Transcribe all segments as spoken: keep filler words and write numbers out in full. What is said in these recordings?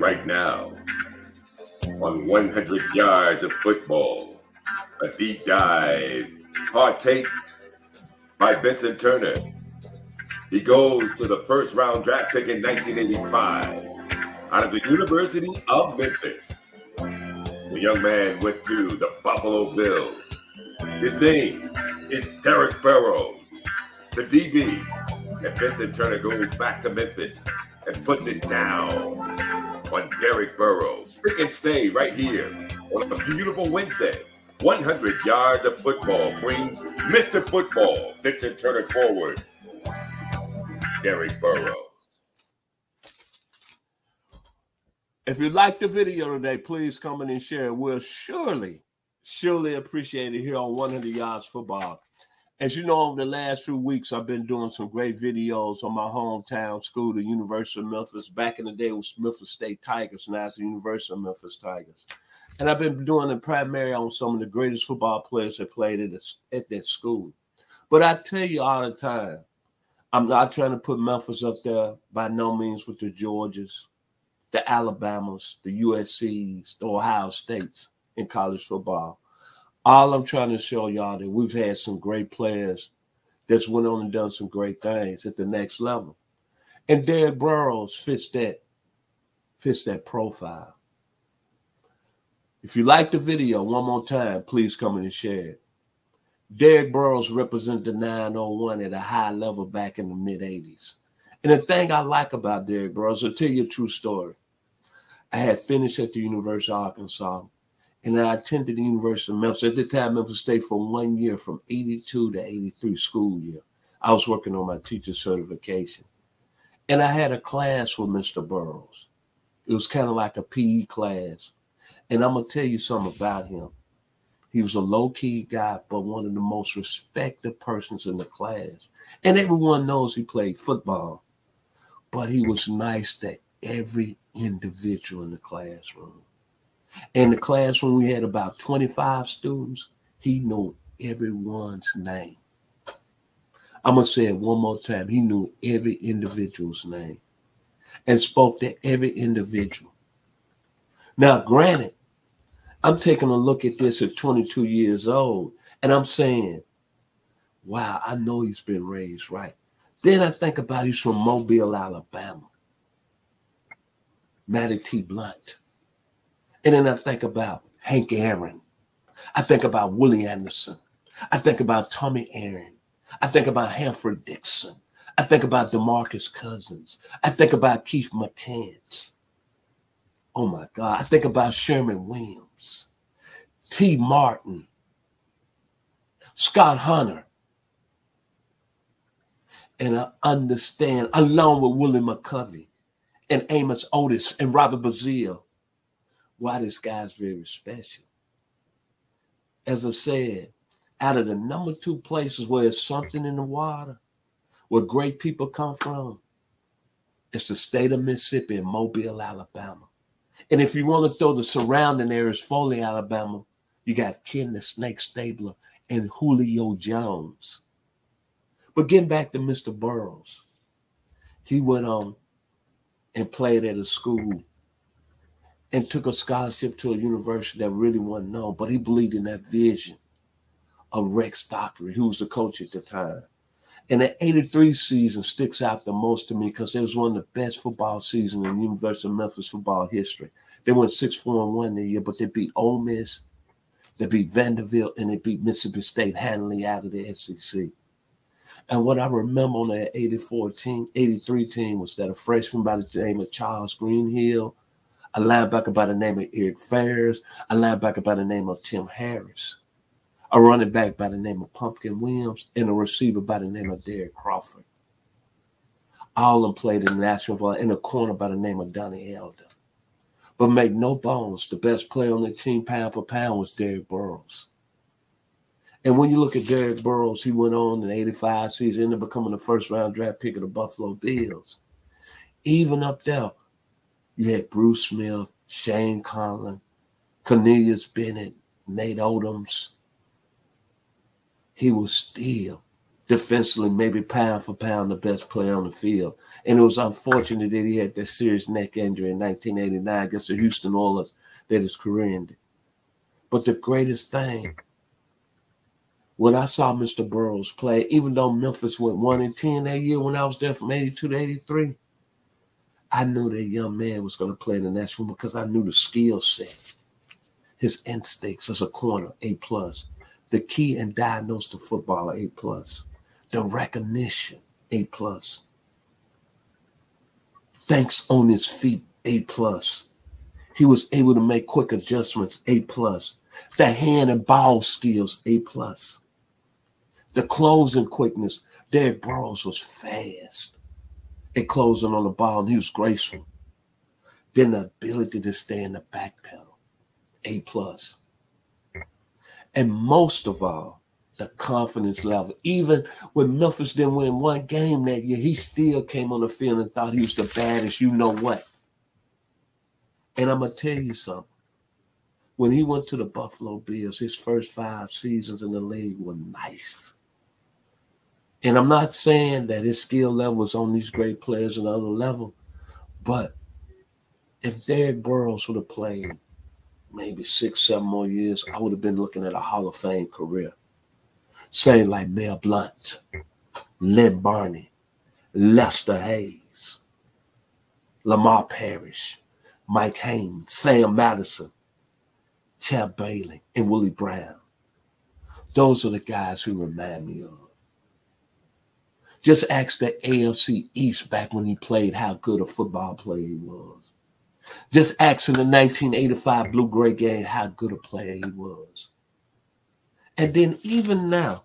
right now on one hundred yards of football, a deep dive, hard take by Vincent Turner. He goes to the first round draft pick in nineteen eighty-five out of the University of Memphis. The young man went to the Buffalo Bills. His name is Derrick Burroughs, the D B. And Vincent Turner goes back to Memphis and puts it down on Derrick Burroughs. Stick and stay right here on a beautiful Wednesday. one hundred yards of football brings Mister Football, Vincent Turner, forward. Derrick Burroughs. If you like the video today, please comment and share. We'll surely, surely appreciate it here on one hundred yards Football. As you know, over the last few weeks, I've been doing some great videos on my hometown school, the University of Memphis. Back in the day, it was Memphis State Tigers. Now it's the University of Memphis Tigers. And I've been doing it primarily on some of the greatest football players that played at, the, at that school. But I tell you all the time, I'm not trying to put Memphis up there by no means with the Georgias, the Alabamas, the U S Cs, the Ohio States in college football. All I'm trying to show y'all that we've had some great players that's went on and done some great things at the next level. And Derrick Burroughs fits that, fits that profile. If you like the video, one more time, please come in and share it. Derrick Burroughs represented the nine oh one at a high level back in the mid eighties. And the thing I like about Derrick Burroughs, I'll tell you a true story. I had finished at the University of Arkansas, and then I attended the University of Memphis. At the time, Memphis State for one year, from eighty-two to eighty-three school year. I was working on my teacher certification. And I had a class with Mister Burroughs. It was kind of like a P E class. And I'm going to tell you something about him. He was a low-key guy, but one of the most respected persons in the class. And everyone knows he played football. But he was nice to every individual in the classroom. In the classroom, we had about twenty-five students. He knew everyone's name. I'm going to say it one more time. He knew every individual's name and spoke to every individual. Now, granted, I'm taking a look at this at twenty-two years old, and I'm saying, wow, I know he's been raised right. Then I think about he's from Mobile, Alabama. Matty T. Blunt. And then I think about Hank Aaron. I think about Willie Anderson. I think about Tommy Aaron. I think about Hanford Dixon. I think about DeMarcus Cousins. I think about Keith McCants. Oh, my God. I think about Sherman Williams, T. Martin, Scott Hunter. And I understand, along with Willie McCovey and Amos Otis and Robert Bazile, why this guy's very special. As I said, out of the number two places where there's something in the water, where great people come from, it's the state of Mississippi and Mobile, Alabama. And if you want to throw the surrounding areas, Foley, Alabama, you got Ken the Snake Stabler and Julio Jones. But getting back to Mister Burroughs, he went on and played at a school and took a scholarship to a university that really wasn't known, but he believed in that vision of Rex Dockery, who was the coach at the time. And the eighty-three season sticks out the most to me because it was one of the best football seasons in University of Memphis football history. They went six four and one that year, but they beat Ole Miss, they beat Vanderbilt, and they beat Mississippi State handily out of the S E C. And what I remember on that eighty-four team, eighty-three team was that a freshman by the name of Charles Greenhill, a linebacker by the name of Eric Ferris, a linebacker by the name of Tim Harris, a running back by the name of Pumpkin Williams, and a receiver by the name of Derek Crawford. All of them played in the National Football, and a corner by the name of Donnie Elder. But make no bones, the best player on the team pound for pound was Derrick Burroughs. And when you look at Derrick Burroughs, he went on in the eighty-five season, ended up becoming the first round draft pick of the Buffalo Bills. Even up there, you had Bruce Smith, Shane Conlon, Cornelius Bennett, Nate Odoms. He was still Defensively, maybe pound for pound, the best player on the field. And it was unfortunate that he had that serious neck injury in nineteen eighty-nine against the Houston Oilers that his career ended. But the greatest thing, when I saw Mister Burroughs play, even though Memphis went one and ten that year when I was there from eighty-two to eighty-three, I knew that young man was going to play in the national because I knew the skill set, his instincts as a corner, A plus. The key and diagnosis of football, A plus. The recognition, A plus. Thanks on his feet, A plus. He was able to make quick adjustments, A plus. The hand and ball skills, A plus. The closing quickness, Derrick Burroughs was fast at closing on the ball, and he was graceful. Then the ability to stay in the back pedal, A plus. And most of all, the confidence level. Even when Memphis didn't win one game that year, he still came on the field and thought he was the baddest, you know what. And I'm going to tell you something. When he went to the Buffalo Bills, his first five seasons in the league were nice. And I'm not saying that his skill level was on these great players at another level, but if Derrick Burroughs would have played maybe six, seven more years, I would have been looking at a Hall of Fame career. Saying like Mel Blount, Lynn Barney, Lester Hayes, Lamar Parrish, Mike Haynes, Sam Madison, Champ Bailey, and Willie Brown. Those are the guys who remind me of. Just ask the A F C East back when he played how good a football player he was. Just ask in the nineteen eighty-five Blue-Gray game how good a player he was. And then even now,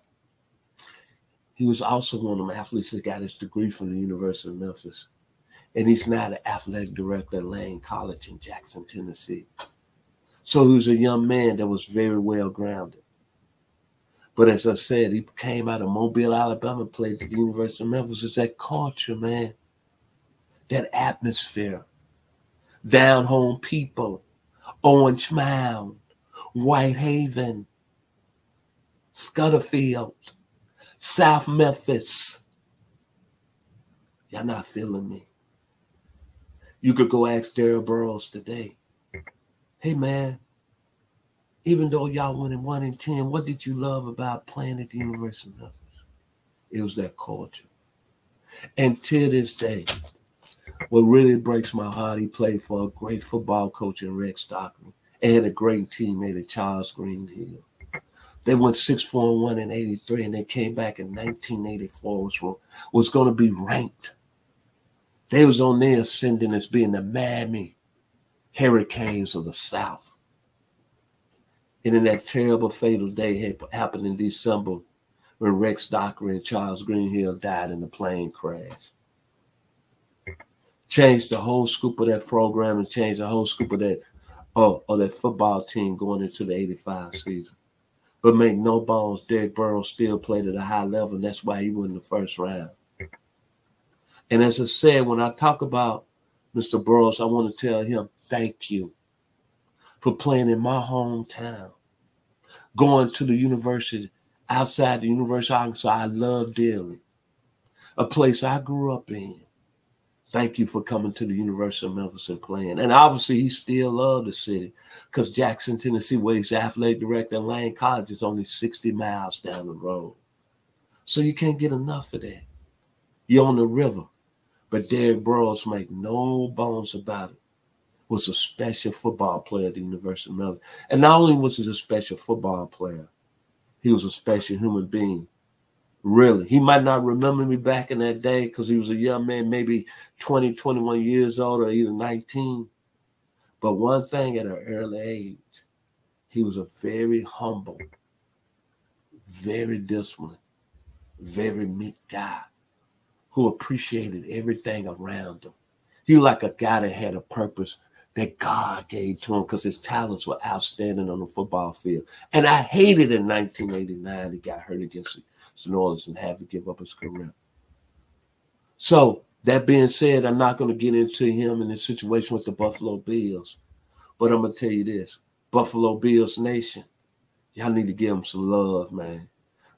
he was also one of them athletes that got his degree from the University of Memphis. And he's now the athletic director at Lane College in Jackson, Tennessee. So he was a young man that was very well grounded. But as I said, he came out of Mobile, Alabama, played at the University of Memphis. It's that culture, man. That atmosphere. Down home people. Orange Mound. Whitehaven. Scudderfield, South Memphis. Y'all not feeling me. You could go ask Derrick Burroughs today. Hey, man, even though y'all went in one and ten, what did you love about playing at the University of Memphis? It was that culture. And to this day, what really breaks my heart, he played for a great football coach in Rex Stockley and had a great teammate at Charles Greenhill. They went six four and one in eighty-three, and they came back in nineteen eighty-four, was, was going to be ranked. They was on their ascending as being the Miami Hurricanes of the South. And in that terrible fatal day happened in December when Rex Stockley and Charles Greenhill died in a plane crash. Changed the whole scoop of that program and changed the whole scoop of that, oh, of that football team going into the eighty-five season. But make no bones, Derrick Burroughs still played at a high level, and that's why he won the first round. And as I said, when I talk about Mister Burroughs, I want to tell him thank you for playing in my hometown, going to the university outside the University of Arkansas I love dearly, a place I grew up in. Thank you for coming to the University of Memphis and playing. And obviously, he still loved the city because Jackson, Tennessee, where he's the athletic director at Lane College, is only sixty miles down the road. So you can't get enough of that. You're on the river. But Derrick Burroughs, make no bones about it, was a special football player at the University of Memphis. And not only was he a special football player, he was a special human being. Really. He might not remember me back in that day because he was a young man, maybe twenty, twenty-one years old or either nineteen. But one thing at an early age, he was a very humble, very disciplined, very meek guy who appreciated everything around him. He was like a guy that had a purpose that God gave to him because his talents were outstanding on the football field. And I hated in nineteen eighty-nine he got hurt against New Orleans and had to give up his career. So that being said, I'm not going to get into him and his situation with the Buffalo Bills, but I'm going to tell you this. Buffalo Bills Nation, y'all need to give him some love, man.